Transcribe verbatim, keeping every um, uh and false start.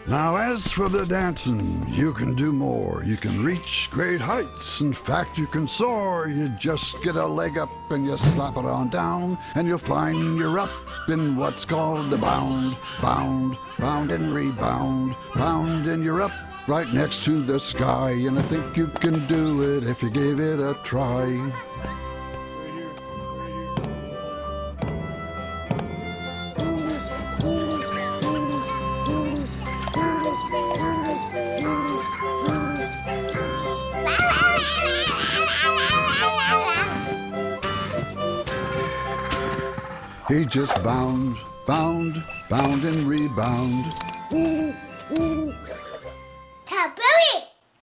Now as for the dancing, you can do more. You can reach great heights. In fact, you can soar. You just get a leg up and you slap it on down, and you'll find you're up in what's called the bound. Bound, bound and rebound. Bound and you're up right next to the sky. And I think you can do it if you give it a try. He just bound, bound, bound and rebound.